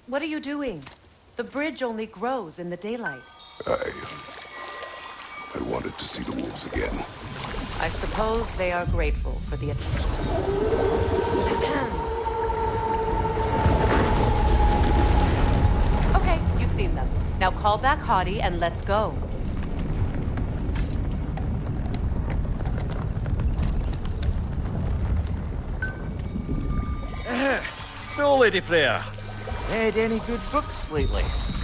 What are you doing? The bridge only grows in the daylight. I wanted to see the wolves again. I suppose they are grateful for the attention. Okay, you've seen them. Now call back Hottie and let's go. So, Lady Freya, read any good books lately?